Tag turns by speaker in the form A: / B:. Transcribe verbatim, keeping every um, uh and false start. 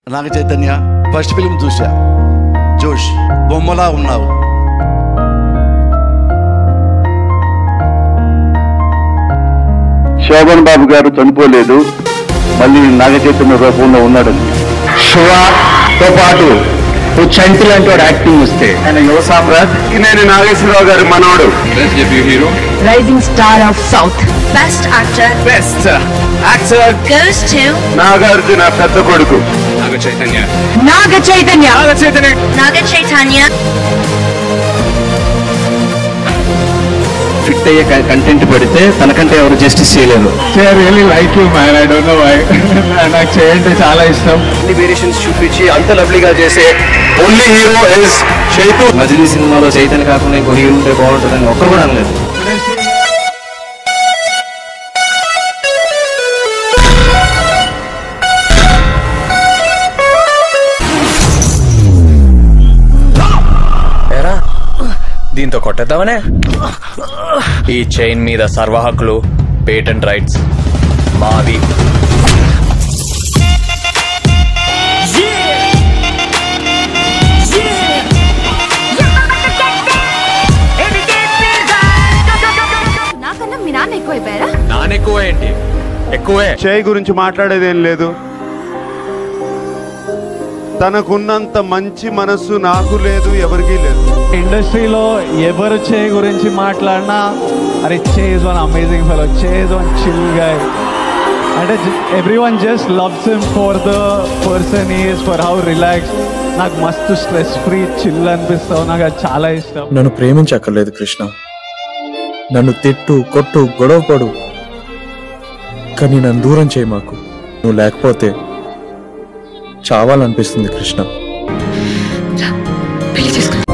A: Naga Chaitanya first film చూసా, జోష్ బొమ్మలా ఉన్నావు.
B: శోభన్ బాబు గారు చనిపోలేదు, మళ్ళీ నాగ చైతన్య రూపంలో ఉన్నాడని. శివతో పాటు చంటి లాంటి వాడు యాక్టింగ్ వస్తే ఆయన యువ సామ్రాట్. నేను నాగేశ్వరరావు గారి మనోడు, hero,
C: rising star of south. Best actor
B: best actor
C: goes to
B: Nagarjuna పెద్ద కొడుకు
D: నాగ చైతన్య.
C: నాగ చైతన్య
B: నాగ చైతన్య
C: నాగ చైతన్య
B: ఫిట్ అయ్యే కంటెంట్ పెడితే తనకంటే ఎవరు జస్టిస్ చేయలేరు.
E: Really like you man, I don't know why. నాకు చేయంటే చాలా ఇష్టం.
B: అన్ని వేరియేషన్స్ చూపించి అంత లవ్లీగా చేసే only hero is Chaitu. Majili సినిమాలో చైతన్య కాకుండా ఇంకో హీరో ఉంటే బాగుంటుందని ఒక్కరు కూడా అనలేదు.
D: దీంతో కొట్టేద్దామనే. ఈ చైన్ మీద సర్వ హక్కులు, పేటెంట్ రైట్స్ మాది.
C: నాకన్నా మీ నాన్న ఎక్కువైపోయారా?
D: నాన్న ఎక్కువ ఏంటి, ఎక్కువే.
F: చేయి గురించి మాట్లాడేదేం లేదు. తనకున్నంత మంచి మనస్సు నాకు లేదు, ఎవరికీ లేదు.
E: ఇండస్ట్రీలో ఎవరు చే గురించి మాట్లాడినా అరే Chay is one amazing fellow, Chay is one chill guy. అంటే everyone just loves him for the person is, for how relax. నాకు మస్తు స్ట్రెస్ ఫ్రీ చిల్ అనిపిస్తావు, నాకు అది చాలా ఇష్టం.
G: నన్ను ప్రేమించక్కర్లేదు కృష్ణ, నన్ను తిట్టు కొట్టు గొడవ పడు, కానీ నన్ను దూరం చేయి మాకు. నువ్వు లేకపోతే చావాలనిపిస్తుంది కృష్ణ.
C: పెళ్లి చేసుకో.